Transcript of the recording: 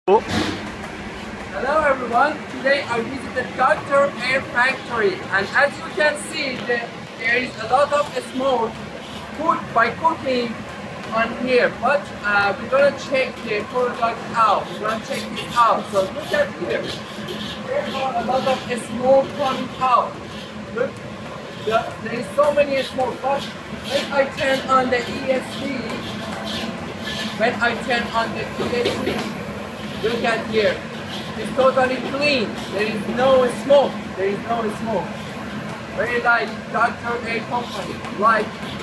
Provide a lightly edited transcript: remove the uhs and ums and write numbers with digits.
Hello everyone, today I visited Dr. Air Factory, and as you can see there is a lot of smoke by cooking on here, but we're gonna check the product out. We're gonna check this out. So look at here, there are a lot of smoke coming out. Look, there is so many smoke, but when I turn on the ESC, look at here. It's totally clean. There is no smoke. Very like Dr. A company. Like